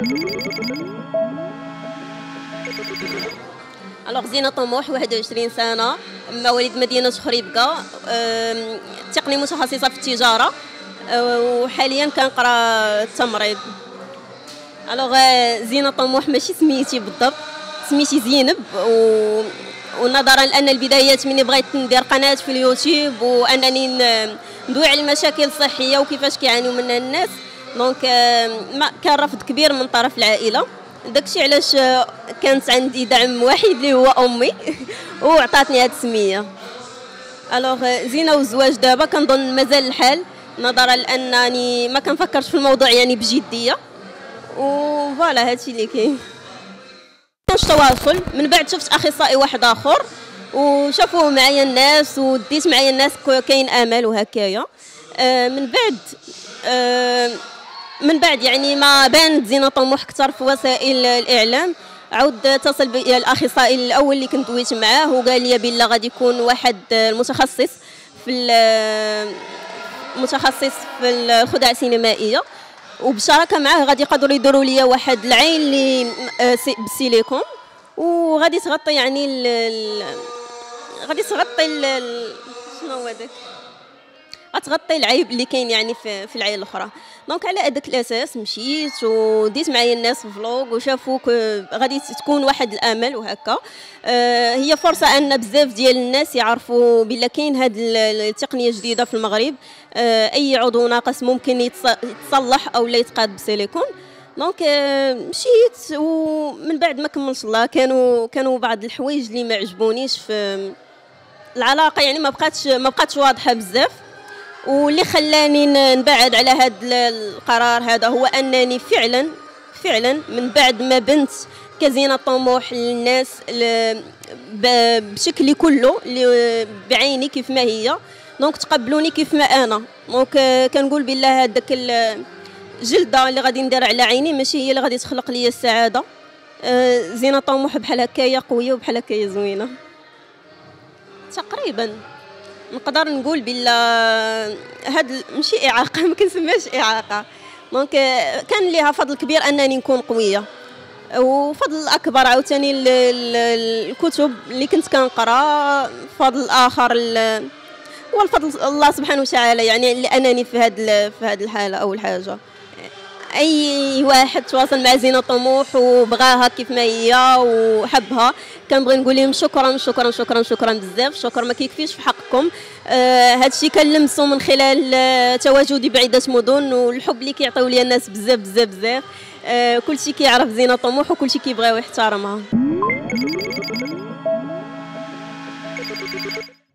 الوغ زينة طموح 21 سنة، مواليد مدينة خريبكة، تقنية متخصصة في التجارة، وحاليا كنقرا التمريض. الوغ زينة طموح ماشي سميتي بالضبط، سميتي زينب، ونظرا لان البدايات مني بغيت ندير قناه في اليوتيوب وانني ندوي على المشاكل الصحيه وكيفاش كيعانيو منها الناس، دونك كان رفض كبير من طرف العائله. داكشي علاش كانت عندي دعم وحيد اللي هو امي وعطاتني هذه السميه. الوغ زينه والزواج دابا كنظن مازال الحال، نظرا لانني ما كنفكرش في الموضوع يعني بجديه، وفوالا هادشي اللي كاين. كانش تواصل، من بعد شفت اخصائي واحد اخر وشافوا معايا الناس وديت معايا الناس كاين امل وهكايا. من بعد يعني ما بانت زينة طموح اكثر في وسائل الاعلام، عاود اتصل بي الاخصائي الاول اللي كنت دويت معاه وقال لي بلا غادي يكون واحد متخصص في الخدع السينمائيه، وبشراكه معاه غادي يقدروا يديروا لي واحد العين اللي بالسيليكون، وغادي تغطي يعني غادي تغطي شنو هو داك، غتغطي العيب اللي كاين يعني في العين الاخرى. دونك على هذاك الاساس مشيت وديت معايا الناس في فلوغ وشافوك غادي تكون واحد الامل وهكا. هي فرصه ان بزاف ديال الناس يعرفوا بلا كاين هذه التقنيه جديده في المغرب، اي عضو ناقص ممكن يتصلح او لا يتقاد بسيليكون. دونك مشيت، ومن بعد ما كملش الله كانوا بعض الحوايج اللي ما عجبونيش في العلاقه، يعني ما بقاتش واضحه بزاف، واللي خلاني نبعد على هذا القرار هذا هو انني فعلا من بعد ما بنت كزينة طموح للناس بشكل كله بعيني كيف ما هي، دونك تقبلوني كيف ما انا. دونك كنقول بالله هذاك الجلده اللي غادي ندير على عيني ماشي هي اللي غادي تخلق لي السعاده. زينة طموح بحال هكايا قويه وبحال هكايا زوينه. تقريبا نقدر نقول بلا هاد ماشي اعاقه، ما كنسميهاش اعاقه، دونك كان ليها فضل كبير انني نكون قويه، وفضل اكبر عاوتاني الكتب اللي كنت كنقرا، فضل اخر هو الفضل الله سبحانه وتعالى، يعني لانني في هاد الحاله. اول حاجه اي واحد تواصل مع زينة طموح وبغاها كيف ما هي وحبها، كنبغي نقول لهم شكرا شكرا شكرا شكرا بزاف، شكرا ما كيكفيش في حقكم. هذا الشيء كنلمسو من خلال تواجدي بعده مدن، والحب اللي كيعطيو لي الناس بزاف بزاف بزاف. كلشي كيعرف زينة طموح وكلشي كيبغيو يحترمها.